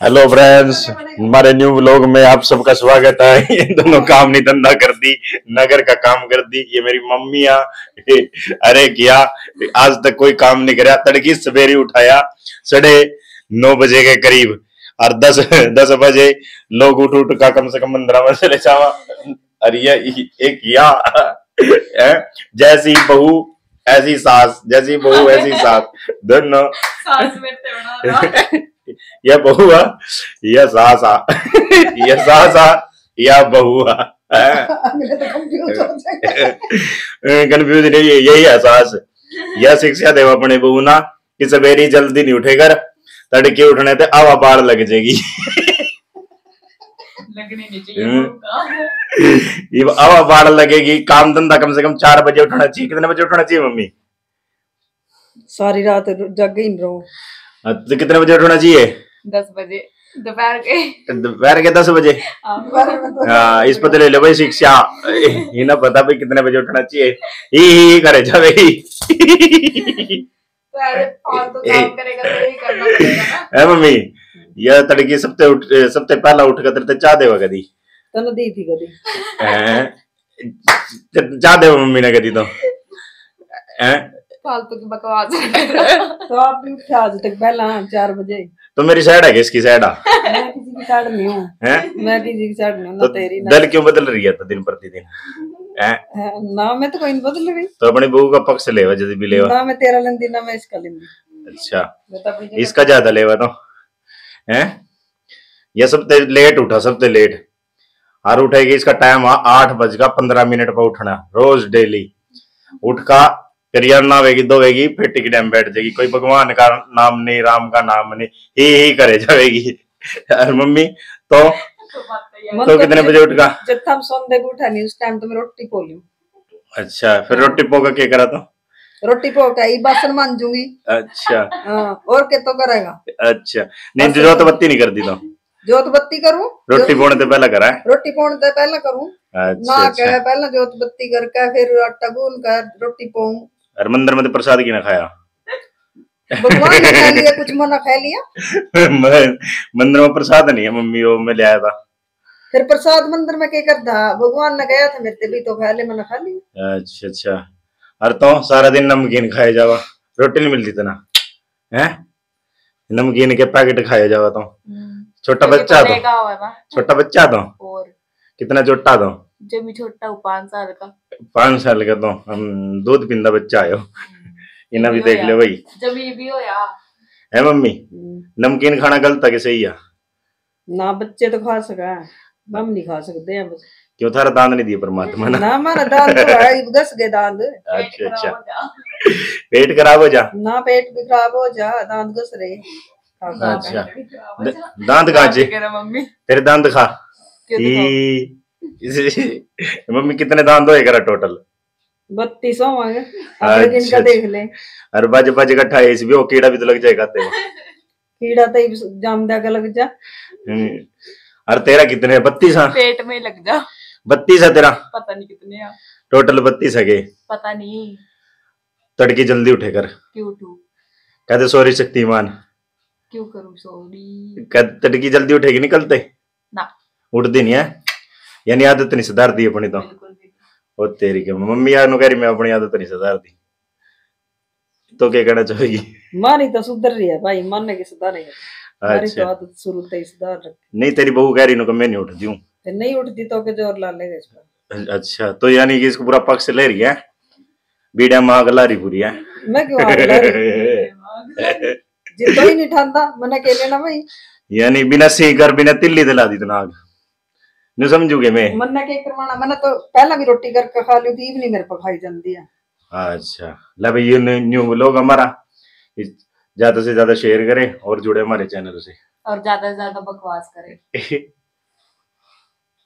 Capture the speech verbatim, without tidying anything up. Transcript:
Hello friends, हमारे new vlog में आप सबका स्वागत है। ये दोनों काम नहीं धंधा कर दी, नगर का काम कर दी। ये मेरी मम्मी आ, अरे क्या आज तक कोई काम नहीं कराया। तड़की सवेरे उठाया साढ़े नौ बजे के करीब और दस दस बजे लोग उठ उठ का कम से कम मंदिर में चले जावा। अरे ये एक या जैसी बहू ऐसी सास, जैसी बहू ऐसी सास, दोनों सास में या बहुआ या सासा या सासा या बहुआ कंफ्यूज नहीं है, यही एहसास। यह शिक्षा देव अपने बहु ना कि सवेरी जल्दी नहीं उठेकर तड़के उठने ते आवा पार लग जाएगी। लगनी नहीं चाहिए आवा पार लगेगी। काम धंधा कम से कम चार बजे उठना चाहिए। कितने बजे उठना चाहिए मम्मी? सारी रात जग ही रहो। तो कितने बजे उठना चाहिए? दस बजे दोपहर के दोपहर के दस बजे। हाँ, इस पता ले लो भाई शिक्षा। ये ना पता भाई कितने बजे उठना चाहिए। ही ही करे जावे ही। है मम्मी, यह तड़की सबसे उठ सबसे पहला उठ कर चाह देवा कदी तन दी थी कदी चाह देवा मम्मी ने कदी तो फालतू की बकवास। तो आप भी उठे आज तक पहला चार बजे। तो मेरी साइड है किसकी साइड? मैं किसी की साइड नहीं हूँ। मैं किसी की साइड नहीं हूँ। तो तेरी ना दल क्यों बदल रही है तो दिन प्रतिदिन? ना मैं तो कोई नहीं बदल रही। तो अपनी बहू का पक्ष लेवा जब भी लेवा। ना मैं तेरा लेंदी ना मैं इसका लेंदी। अच्छा, इसका ज्यादा लेवा तो है। ये सबसे लेट उठा, सबसे लेट हर उठेगी। इसका टाइम आठ बज का पंद्रह मिनट पर उठना रोज डेली। उठ का फिर यार नहावेगी धोवेगी फिर टिक डैम बैठ जाएगी। कोई भगवान का नाम नहीं, राम का नाम नहीं, ही ही करे जाएगी। और मम्मी तो तो, तो कितने बजे उठगा? जब हम सोने को उठा नहीं उस टाइम तो मैं रोटी पो लूं। अच्छा, फिर रोटी पो का क्या करा? तो रोटी पो का ही बासन मांजूंगी। अच्छा हाँ, और क्या तो करेगा? अच्छा, नहीं जोत बत्ती नहीं कर दी तो? जोत बत्ती करूं? रोटी पोने से पहले करा है? रोटी पोने से पहले करूं। अच्छा, ना क्या पहले जोत बत्ती करके फिर आटा गूंद कर रोटी पोऊं। और मंदिर में तो प्रसाद की ना खाया? भगवान ने खा लिया, कुछ मना खा लिया। मंदिर में प्रसाद नहीं है मम्मी, वो मैं ले आया था। फिर प्रसाद मंदिर में क्या करता? भगवान ने गया था मेरे भी तो खा ले, मैंने खा लिया। अच्छा अच्छा। और तो सारा दिन नमकीन खाए जावा, रोटी नहीं मिलती था ना? है नमकीन के पैकेट खाए जावा तो छोटा बच्चा तो छोटा बच्चा तो और कितना छोटा तो जब भी छोटा हूँ पांच साल का पांच साल का तो हम दूध पींदा बच्चा आयो। इन्हें भी देख ले भाई जब ये भी हो यार। है मम्मी, नमकीन खाना गलत है कि सही है? ना बच्चे तो खा सका, हम नहीं खा सकते हैं। बस क्यों थारा दांत नहीं दिया परमात्मा ने? ना हमारा दांत तो है, घस गए दांत। अच्छा अच्छा, पेट खराब हो जा? ना पेट भी खराब हो जा, दांत घस रहे। अच्छा, दांत काचे तेरे दांत खा। मम्मी कितने दांत होए करा टोटल? बत्तीस अच्छा, देख ले। अरे बज बज इकट्ठा इस भी कीड़ा भी तो लग जाएगा तेरे। कीड़ा तो जाम का लग जा। अरे तेरा कितने? बत्तीस? पेट में लग जा। बत्तीस है तेरा? पता नहीं कितने है टोटल। बत्तीस है के? पता नहीं। तड़की जल्दी उठे कर। क्यों उठूं? कहते सॉरी शक्तिमान। क्यों करूं सॉरी? कहते तड़की जल्दी उठेगी निकलते ना उठती नहीं है, यानी आदत नहीं सुधार दी अपनी तो। ओ तेरी के मम्मी यार नु कह रही मैं अपनी आदत नहीं सुधार दी तो क्या कहना चाहेगी? मानी तो सुधर रही है भाई, मानने की सुधार है। हमारी तो आदत शुरू से ही सुधार रखी। नहीं तेरी बहू कह रही नु मैं नहीं उठती हूं। नहीं उठती तो के जोर ला लेगा इस पर। अच्छा, तो यानी कि इसको पूरा पक्ष ले रही है, बीड़ा मां गला रही पूरी है। मैं क्यों आग ला रही? जितो ही नहीं ठांदा मना के लेना भाई। यानी बिना सीकर बिना तिल्ली दिला दी तो नाग न समझूगे मैं मन्ना के करवाना। मैंने तो पहला भी रोटी करके खा ली थी, इवनिंग मेरे को खाई जाती है। अच्छा ले भाई, ये न्यू लोग हमारा ज्यादा से ज्यादा शेयर करें और जुड़े हमारे चैनल से और ज्यादा से ज्यादा बकवास करें।